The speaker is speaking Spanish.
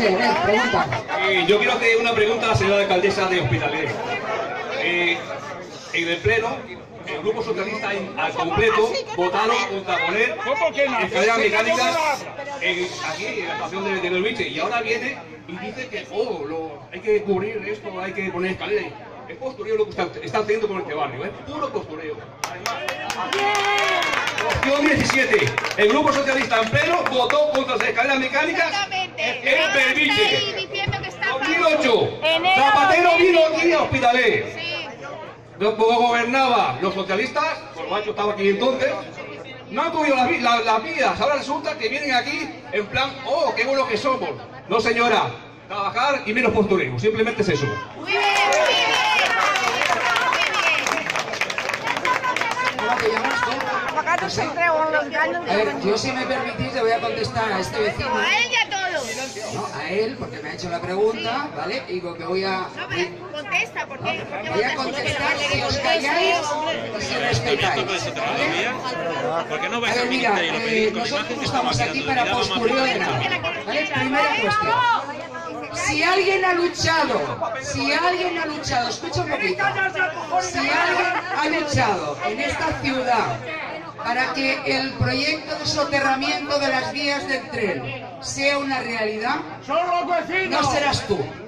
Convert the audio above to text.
Sí, pregunta. Yo quiero hacer una pregunta a la señora alcaldesa de Hospitalet. En el pleno, el Grupo Socialista al completo votaron contra poner escaleras mecánicas aquí en la estación de Belviche, y ahora viene y dice que hay que cubrir esto, hay que poner escaleras. Es postureo lo que está haciendo con este barrio, es puro postureo. Opción 17. El Grupo Socialista en pleno votó contra las escaleras mecánicas en Belviche. 2008. Zapatero vino aquí a Hospitalet. Gobernaba los socialistas, Corbacho estaba aquí entonces, no han cogido las vías, ahora resulta que vienen aquí en plan, oh, qué buenos que somos. No señora, trabajar y menos postureo, simplemente es eso. Muy bien, A ver, yo si me permitís le voy a contestar a este vecino. a él y a todos. No, a él, porque me ha hecho la pregunta, ¿vale? Y lo que voy a... No, pero contesta, porque Voy a contestar si os calláis y si respetáis. ¿Por qué no A vais a ver, mira, ministerio y lo pedís con nosotros imagen? estamos aquí para postureo de nada. ¿Vale? Primera cuestión. Si alguien ha luchado, escucha un poquito, si alguien ha luchado en esta ciudad para que el proyecto de soterramiento de las vías del tren sea una realidad, no serás tú.